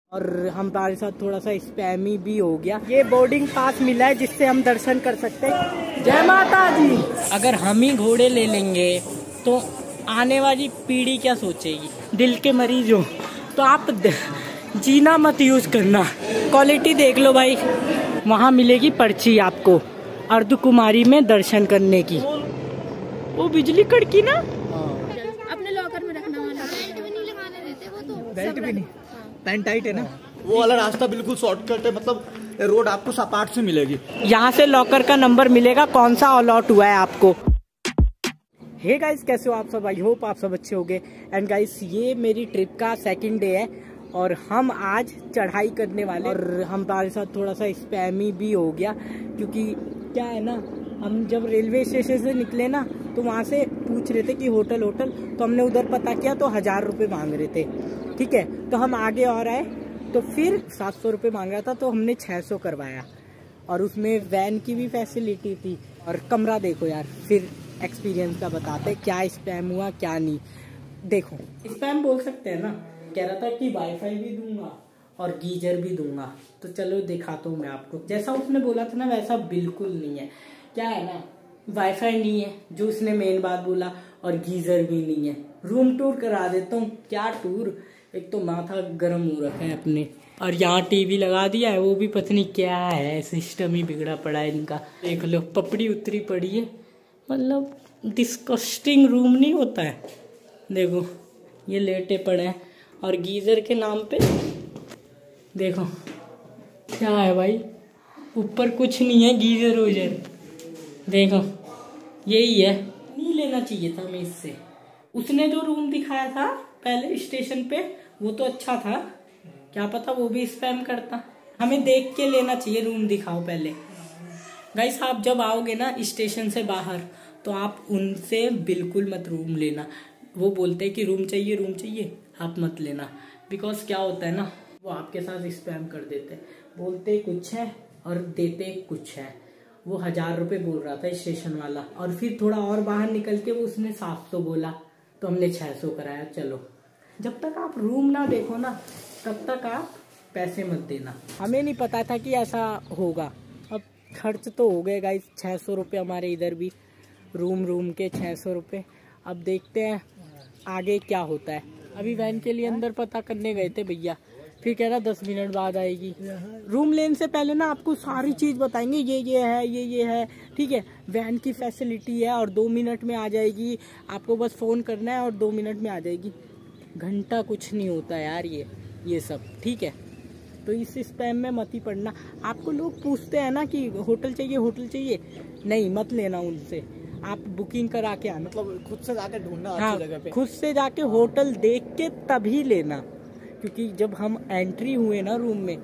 और हमारे साथ थोड़ा सा स्पैमी भी हो गया। ये बोर्डिंग पास मिला है जिससे हम दर्शन कर सकते हैं। जय माता दी। अगर हम ही घोड़े ले लेंगे तो आने वाली पीढ़ी क्या सोचेगी? दिल के मरीज हो तो आप जीना मत यूज करना। क्वालिटी देख लो भाई, वहाँ मिलेगी पर्ची आपको अर्धकुमारी में दर्शन करने की। वो बिजली कड़की ना, अपने लॉकर में रखना वाला। बेल्ट भी नहीं लगाने देते वो तो। बेल्ट भी नहीं, पैंट टाइट है ना। वो वाला रास्ता बिल्कुल शॉर्टकट है, मतलब रोड आपको सपाट से मिलेगी। यहाँ से लॉकर का नंबर मिलेगा कौन सा अलॉट हुआ है आपको। हे गाइस, कैसे हो आप सब? आई होप आप सब अच्छे होंगे। एंड गाइस, ये मेरी ट्रिप का सेकंड डे है और हम आज चढ़ाई करने वाले। और हमारे साथ थोड़ा सा स्पैमी भी हो गया क्योंकि क्या है ना, हम जब रेलवे स्टेशन से निकले ना तो वहाँ से पूछ रहे थे कि होटल तो हमने उधर पता किया तो 1000 रुपये मांग रहे थे। ठीक है, तो हम आगे और आए तो फिर 700 रुपये मांग रहा था तो हमने 600 करवाया। और उसमें वैन की भी फैसिलिटी थी। और कमरा देखो यार, फिर एक्सपीरियंस का बताते क्या स्पैम हुआ क्या नहीं। देखो, स्पैम बोल सकते हैं ना। कह रहा था कि वाईफाई भी दूंगा और गीजर भी दूंगा, तो चलो दिखाता हूँ मैं आपको। जैसा उसने बोला था ना वैसा बिल्कुल नहीं है। क्या है ना, वाईफाई नहीं है जो उसने मेन बात बोला, और गीजर भी नहीं है। रूम टूर करा देता हूँ। क्या टूर, एक तो माथा गर्म हो रखा है अपने, और यहाँ टीवी लगा दिया है, वो भी पता नहीं क्या है, सिस्टम ही बिगड़ा पड़ा है इनका। देख लो, पपड़ी उतरी पड़ी है, मतलब डिस्कस्टिंग रूम नहीं होता है। देखो, ये लेटे पड़े हैं और गीजर के नाम पे देखो क्या है भाई, ऊपर कुछ नहीं है, गीजर वगैरह देखो यही है। नहीं लेना चाहिए था हमें इससे। उसने जो रूम दिखाया था पहले स्टेशन पे वो तो अच्छा था, क्या पता वो भी स्पैम करता। हमें देख के लेना चाहिए, रूम दिखाओ पहले। गाइस, आप जब आओगे ना स्टेशन से बाहर तो आप उनसे बिल्कुल मत रूम लेना। वो बोलते हैं कि रूम चाहिए, आप मत लेना। बिकॉज क्या होता है ना, वो आपके साथ स्पैम कर देते हैं। बोलते कुछ है और देते कुछ है। वो 1000 रुपये बोल रहा था स्टेशन वाला, और फिर थोड़ा और बाहर निकल के वो उसने 700 बोला तो हमने 600 कराया। चलो, जब तक आप रूम ना देखो ना तब तक आप पैसे मत देना। हमें नहीं पता था कि ऐसा होगा। अब खर्च तो हो गए गाइस, 600 रुपये हमारे इधर भी, रूम के 600 रुपये। अब देखते हैं आगे क्या होता है। अभी वैन के लिए अंदर पता करने गए थे भैया, फिर कह रहा 10 मिनट बाद आएगी। रूम लेने से पहले ना आपको सारी चीज बताएंगे, ये है। ठीक है, वैन की फैसिलिटी है और 2 मिनट में आ जाएगी। आपको बस फोन करना है और 2 मिनट में आ जाएगी। घंटा कुछ नहीं होता यार ये सब। ठीक है, तो इस स्पैम में मत ही पड़ना। आपको लोग पूछते हैं ना कि होटल चाहिए, नहीं मत लेना उनसे। आप बुकिंग करा के आना, मतलब खुद से जाके ढूंढना हाँ, अच्छी जगह पे। खुद खुद से जाके होटल देख के तभी लेना, क्योंकि जब हम एंट्री हुए ना रूम में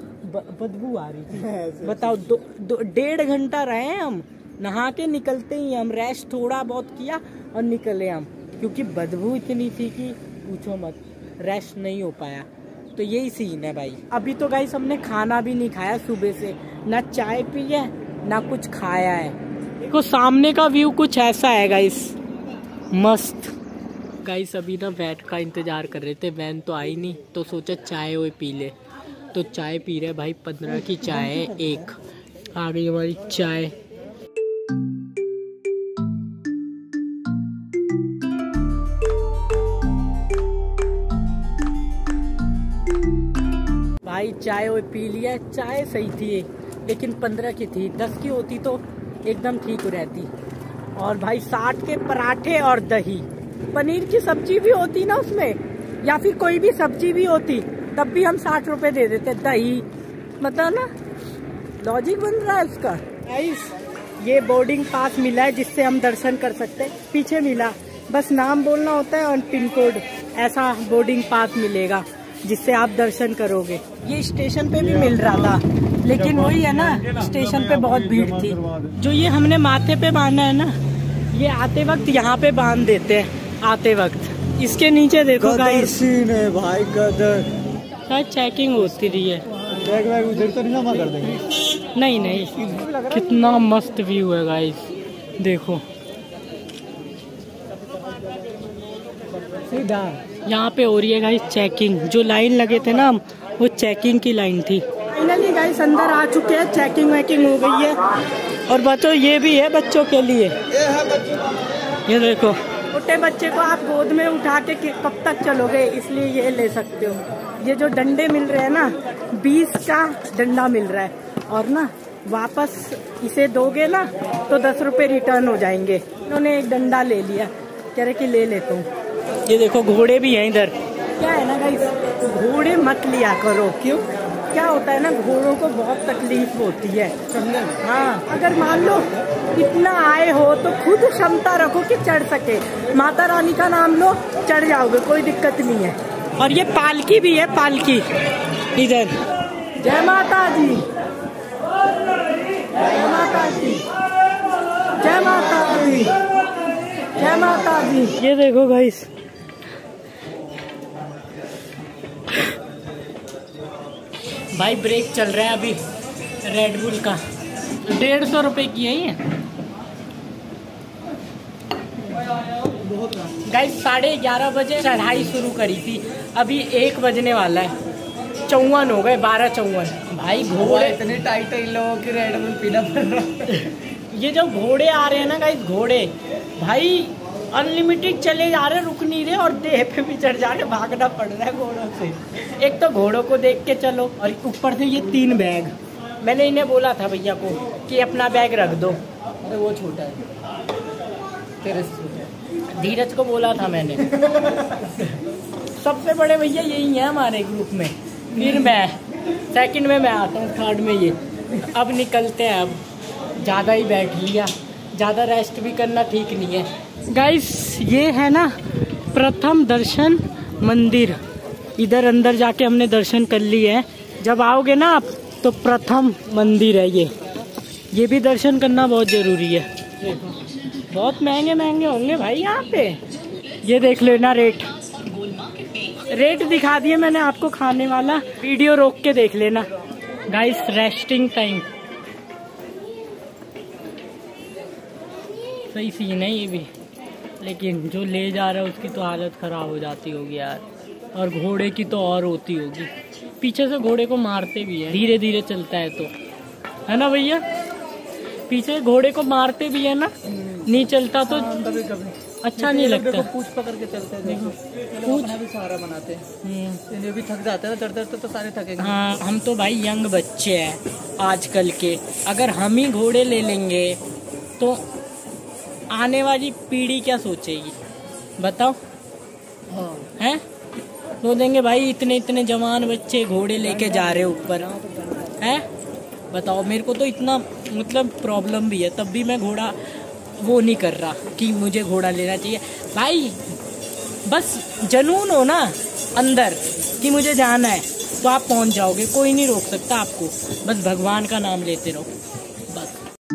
बदबू आ रही थी। बताओ, 1.5 घंटा रहे हम, नहा के निकलते ही हम रेस्ट थोड़ा बहुत किया और निकले हम, क्योंकि बदबू इतनी थी कि पूछो मत, रेस्ट नहीं हो पाया। तो यही सीन है भाई। अभी तो गाइस हमने खाना भी नहीं खाया सुबह से, ना चाय पी है ना कुछ खाया है। देखो सामने का व्यू कुछ ऐसा है गाइस, मस्त। गाइस, अभी ना वैन का इंतजार कर रहे थे, वैन तो आई नहीं तो सोचा चाय वो पी ले, तो चाय पी रहे भाई। 15 की चाय है एक। आ गई हमारी चाय। भाई चाय वो पी लिया। चाय सही थी लेकिन 15 की थी, 10 की होती तो एकदम ठीक रहती। और भाई 60 के पराठे और दही, पनीर की सब्जी भी होती ना उसमें, या फिर कोई भी सब्जी भी होती तब भी हम 60 रुपए दे देते। दही, मतलब ना लॉजिक बन रहा है उसका। गाइस, ये बोर्डिंग पास मिला है जिससे हम दर्शन कर सकते हैं। पीछे मिला, बस नाम बोलना होता है और पिन कोड, ऐसा बोर्डिंग पास मिलेगा जिससे आप दर्शन करोगे। ये स्टेशन पे भी मिल रहा था, लेकिन वही है ना, स्टेशन पे बहुत भीड़ थी। जो ये हमने माथे पे बांधा है ना, ये आते वक्त यहाँ पे बांध देते हैं आते वक्त। इसके नीचे देखो गाइस, है भाई गदर। शायद चेकिंग होती रही है। उधर तो नहीं जमा कर देंगे? नहीं, कितना मस्त व्यू है गाइस, देखो सीधा यहाँ पे हो रही है गाइस चेकिंग। जो लाइन लगे थे ना हम, वो चेकिंग की लाइन थी। फाइनली गाइस अंदर आ चुके हैं, चेकिंग वेकिंग हो गई है। और बच्चों ये भी है बच्चों के लिए, ये देखो। छोटे बच्चे को आप गोद में उठा के कब तक चलोगे, इसलिए ये ले सकते हो। ये जो डंडे मिल रहे हैं ना, 20 का डंडा मिल रहा है, और ना वापस इसे दोगे ना तो 10 रुपए रिटर्न हो जाएंगे। इन्होंने एक डंडा ले लिया, कह रहे कि ले लेता हूँ। ये देखो घोड़े भी हैं इधर। क्या है ना गाइस, घोड़े मत लिया करो। क्यों? क्या होता है ना, घोड़ों को बहुत तकलीफ होती है। हाँ, अगर मान लो इतना आए हो तो खुद क्षमता रखो कि चढ़ सके। माता रानी का नाम लो, चढ़ जाओगे, कोई दिक्कत नहीं है। और ये पालकी भी है, पालकी इधर। जय माता दी, जय माता दी, जय माता दी, जय माता दी। ये देखो गाइस, भाई ब्रेक चल रहा है अभी रेड बुल का, 150 रुपए की है ये गाइस। 11:30 बजे चढ़ाई शुरू करी थी, अभी 1 बजने वाला है। 54 हो गए, 12:54। भाई घोड़े इतने टाइट है इन लोगों की, रेड बुल पीना पड़ रहा। ये जो घोड़े आ रहे हैं ना गाइस, घोड़े भाई अनलिमिटेड चले जा रहे, रुक नहीं रहे, और देह पे भी चढ़ जा रहे, भागना पड़ रहा है घोड़ों से। एक तो घोड़ों को देख के चलो, और ऊपर से ये 3 बैग। मैंने इन्हें बोला था भैया को कि अपना बैग रख दो, अरे वो छोटा है, तेरे से छोटा है। धीरज को बोला था मैंने। सबसे बड़े भैया यही है हमारे ग्रुप में, फिर मैं सेकंड में मैं आता हूँ, थर्ड में ये। अब निकलते हैं, अब ज़्यादा ही बैठ लिया, ज़्यादा रेस्ट भी करना ठीक नहीं है गाइस। ये है ना प्रथम दर्शन मंदिर, इधर अंदर जाके हमने दर्शन कर लिए हैं। जब आओगे ना आप तो प्रथम मंदिर है ये भी दर्शन करना बहुत जरूरी है। बहुत महंगे महंगे होंगे भाई यहाँ पे। ये देख लेना रेट दिखा दिए मैंने आपको खाने वाला, वीडियो रोक के देख लेना गाइस। रेस्टिंग टाइम सही सीन है ये भी, लेकिन जो ले जा रहा है उसकी तो हालत खराब हो जाती होगी यार, और घोड़े की तो और होती होगी। पीछे से घोड़े को मारते भी है, धीरे धीरे चलता है तो, है ना भैया? पीछे घोड़े को मारते भी है ना, नहीं चलता तो कभी कभी अच्छा नहीं लगता। पूछ पकड़ के चलते हैं, देखो पूछ भी सहारा बनाते हैं। ये भी थक जाते हैं, चढ़ते तो सारे थकेंगे। हाँ, हम तो भाई यंग बच्चे हैं आजकल के, अगर हम ही घोड़े ले लेंगे तो आने वाली पीढ़ी क्या सोचेगी बताओ? हाँ। हैं? तो देंगे भाई इतने इतने जवान बच्चे घोड़े लेके जा रहे ऊपर, हैं? बताओ, मेरे को तो इतना मतलब प्रॉब्लम भी है, तब भी मैं घोड़ा वो नहीं कर रहा कि मुझे घोड़ा लेना चाहिए भाई। बस जनून हो ना अंदर कि मुझे जाना है तो आप पहुंच जाओगे, कोई नहीं रोक सकता आपको। बस भगवान का नाम लेते रहो बस।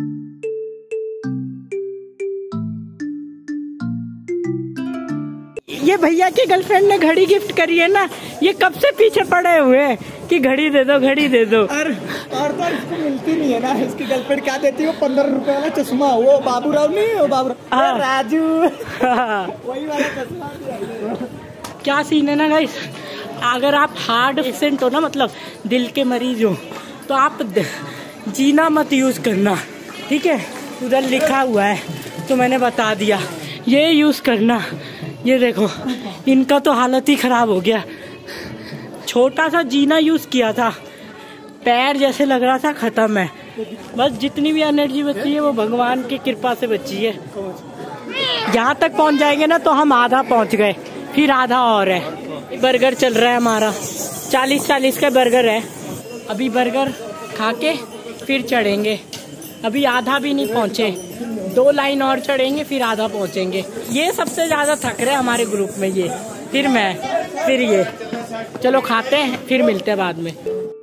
ये भैया की गर्लफ्रेंड ने घड़ी गिफ्ट करी है ना, ये कब से पीछे पड़े हुए हैं कि घड़ी दे दो, घड़ी दे दो। और तो इसको मिलती नहीं है ना, इसकी गर्लफ्रेंड क्या देती है? 15 रुपए वाला चश्मा, वो बाबूराव नहीं, वो बाबूराव राजू वही वाला चश्मा। क्या सीन है ना गाइस, अगर आप हार्ट पेशेंट हो ना, मतलब दिल के मरीज हो, तो आप जीना मत यूज करना, ठीक है? उधर लिखा हुआ है तो मैंने बता दिया, ये यूज करना। ये देखो इनका तो हालत ही खराब हो गया, छोटा सा जीना यूज किया था, पैर जैसे लग रहा था खत्म है। बस जितनी भी एनर्जी बची है वो भगवान की कृपा से बची है। यहाँ तक पहुँच जाएंगे ना तो हम आधा पहुँच गए, फिर आधा और है। बर्गर चल रहा है हमारा, 40-40 का बर्गर है। अभी बर्गर खा के फिर चढ़ेंगे, अभी आधा भी नहीं पहुँचे, 2 लाइन और चढ़ेंगे फिर आधा पहुँचेंगे। ये सबसे ज्यादा थक रहे हमारे ग्रुप में, ये फिर मैं फिर ये। चलो खाते हैं फिर मिलते हैं बाद में।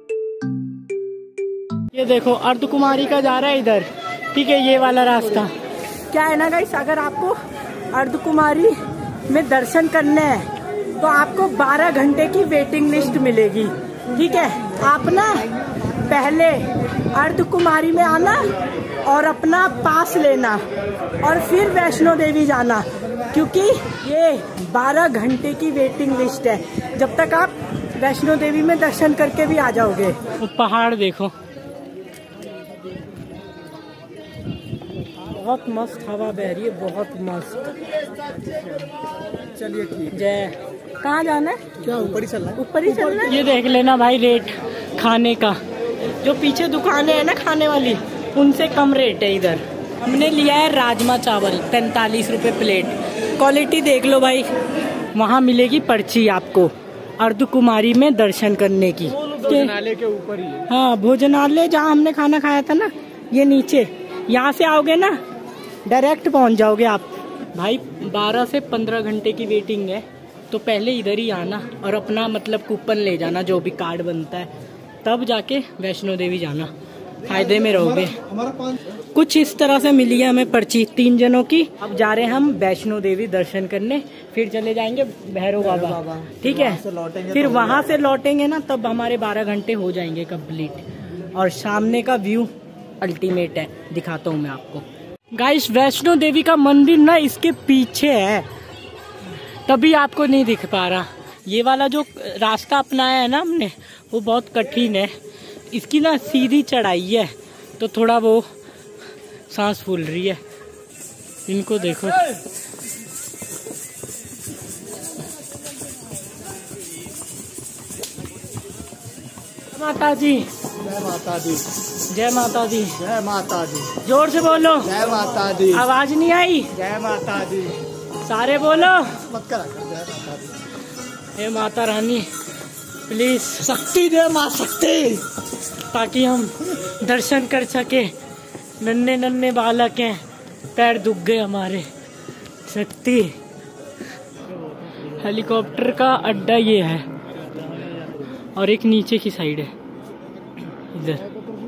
ये देखो अर्ध कुमारी का जा रहा है इधर, ठीक है? ये वाला रास्ता क्या है ना गाइस, अगर आपको अर्ध कुमारी में दर्शन करने हैं तो आपको 12 घंटे की वेटिंग लिस्ट मिलेगी, ठीक है? आप ना पहले अर्ध कुमारी में आना और अपना पास लेना और फिर वैष्णो देवी जाना, क्योंकि ये 12 घंटे की वेटिंग लिस्ट है। जब तक आप वैष्णो देवी में दर्शन करके भी आ जाओगे। वो पहाड़ देखो, बहुत मस्त हवा बह रही है, बहुत मस्त। चलिए ठीक। जय, कहाँ जाना है? क्या ऊपर ही चलना है? ऊपर ही चलना है। ये देख लेना भाई रेट खाने का, जो पीछे दुकानें है ना खाने वाली, उनसे कम रेट है इधर। हमने लिया है राजमा चावल 45 रुपए प्लेट। क्वालिटी देख लो भाई। वहाँ मिलेगी पर्ची आपको अर्ध कुमारी में दर्शन करने की। भोजनालय के ऊपर ही है। हाँ, भोजनालय जहाँ हमने खाना खाया था ना, ये नीचे। यहाँ से आओगे ना डायरेक्ट पहुँच जाओगे आप। भाई 12 से 15 घंटे की वेटिंग है, तो पहले इधर ही आना और अपना मतलब कूपन ले जाना, जो भी कार्ड बनता है, तब जाके वैष्णो देवी जाना, फायदे में रहोगे। कुछ इस तरह से मिली है हमें पर्ची 3 जनों की। अब जा रहे हैं हम वैष्णो देवी दर्शन करने, फिर चले जाएंगे भैरव बाबा, ठीक है। फिर वहां से लौटेंगे ना, तब हमारे 12 घंटे हो जाएंगे कंप्लीट। और सामने का व्यू अल्टीमेट है, दिखाता हूँ मैं आपको। गाइस, वैष्णो देवी का मंदिर ना इसके पीछे है, तभी आपको नहीं दिख पा रहा। ये वाला जो रास्ता अपनाया है ना हमने, वो बहुत कठिन है। इसकी ना सीधी चढ़ाई है, तो थोड़ा वो सांस फूल रही है। इनको देखो, माता जी, जय माता दी, जय माता दी, जय माता दी, जोर से बोलो। जय माता दी, आवाज नहीं आई। जय माता दी, सारे बोलो। मत करा कर, जय माता दी। हे माता रानी, प्लीज शक्ति दे माँ शक्ति, ताकि हम दर्शन कर सके। नन्हे नन्हे बालक हैं, पैर दुख गए हमारे। शक्ति। हेलीकॉप्टर का अड्डा ये है, और एक नीचे की साइड है इधर,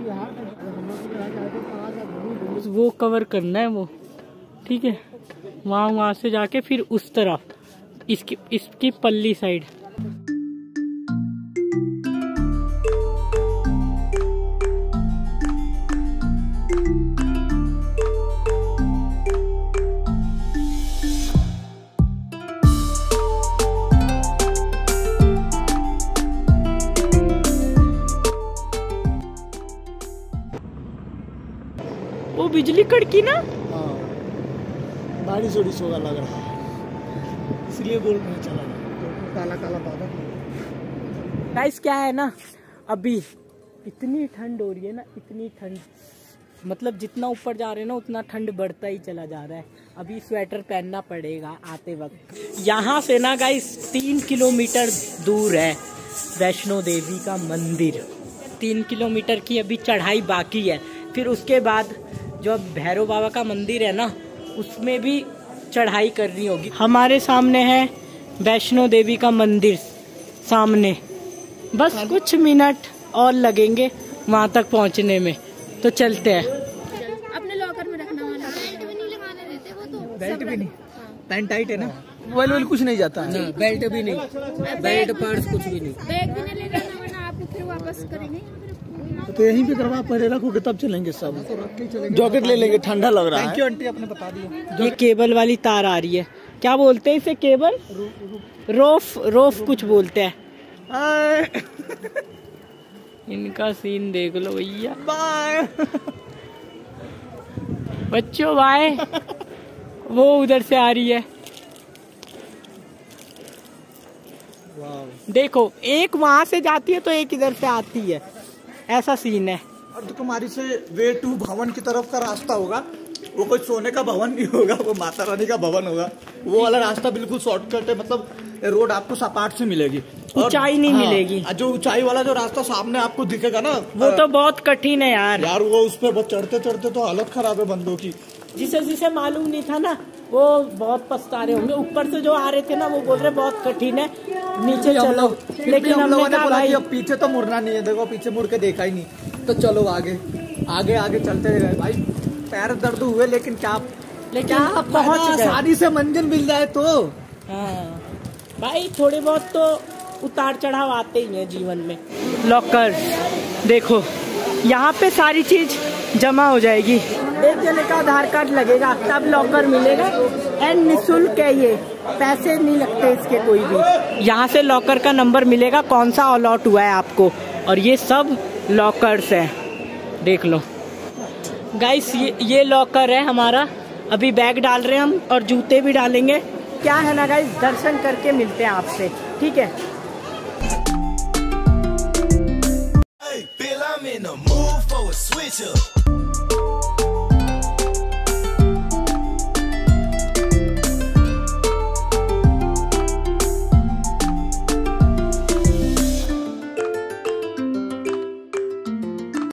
वो कवर करना है वो, ठीक है। वहाँ से जाके फिर उस तरफ इसकी पल्ली साइड। वो बिजली कड़की ना, बारिश उड़ीस होगा लग रहा है, इसलिए बोल नहीं चला, काला काला बादल। गाइस क्या है ना, अभी इतनी ठंड हो रही है ना, इतनी ठंड, मतलब जितना ऊपर जा रहे हैं ना उतना ठंड बढ़ता ही चला जा रहा है। अभी स्वेटर पहनना पड़ेगा आते वक्त। यहाँ से ना गाइस 3 किलोमीटर दूर है वैष्णो देवी का मंदिर। 3 किलोमीटर की अभी चढ़ाई बाकी है। फिर उसके बाद जो भैरव बाबा का मंदिर है ना, उसमें भी चढ़ाई करनी होगी। हमारे सामने है वैष्णो देवी का मंदिर सामने, बस कुछ मिनट और लगेंगे वहाँ तक पहुँचने में, तो चलते हैं। अपने लॉकर में रखना वाला। बेल्ट भी नहीं लगाने देते वो तो। बेल्ट भी नहीं, पैंट टाइट है ना, मोबाइल कुछ नहीं जाता है, बेल्ट भी नहीं, बेल्ट पर्स कुछ भी नहीं। बैग भी नहीं ले जाना, वरना आपको फिर वापस करेंगे। तो यहीं पे करवा, पहले रखोगे तब चलेंगे सब। जैकेट ले लेंगे, ठंडा लग रहा है। थैंक यू आंटी, आपने बता दिया। ये केबल वाली तार आ रही है, क्या बोलते हैं इसे? केबल, रोफ, रोफ कुछ बोलते हैं। इनका सीन देख लो भैया। बाय बच्चों, बाय। वो उधर से आ रही है, देखो, एक वहां से जाती है तो एक इधर से आती है, ऐसा सीन है। अर्धकुमारी से वे टू भवन की तरफ का रास्ता होगा। वो कोई सोने का भवन नहीं होगा, वो माता रानी का भवन होगा। वो वाला रास्ता बिल्कुल शॉर्टकट है, मतलब रोड आपको सपाट से मिलेगी, ऊंचाई नहीं मिलेगी। जो ऊंचाई वाला जो रास्ता सामने आपको दिखेगा ना, वो तो बहुत कठिन है यार। वो उस पर चढ़ते चढ़ते तो हालत खराब है बंदों की। जिसे मालूम नहीं था ना, वो बहुत पछता रहे होंगे। ऊपर से जो आ रहे थे ना, वो बोल रहे बहुत कठिन है, नीचे चलो। लेकिन हम लोगों ने बोला भाई अब पीछे तो मुड़ना नहीं है। देखो पीछे मुड़ के देखा ही नहीं, तो चलो आगे आगे आगे चलते गए भाई। पैर दर्द हुए, लेकिन क्या पहुंच गए। आसानी से मंजिल मिल जाए तो। हाँ भाई, थोड़े बहुत तो उतार चढ़ाव आते ही हैं जीवन में। लॉकर देखो, यहाँ पे सारी चीज जमा हो जाएगी। एक जने का आधार कार्ड लगेगा, तब लॉकर मिलेगा, एंड निःशुल्क है ये। पैसे नहीं लगते इसके कोई भी। यहाँ से लॉकर का नंबर मिलेगा कौन सा अलॉट हुआ है आपको, और ये सब लॉकर्स हैं, देख लो गाइस। ये लॉकर है हमारा। अभी बैग डाल रहे हैं हम और जूते भी डालेंगे। क्या है ना गाइस, दर्शन करके मिलते हैं आपसे, ठीक है। Hey, Bill, I'm in the mood for a switch up.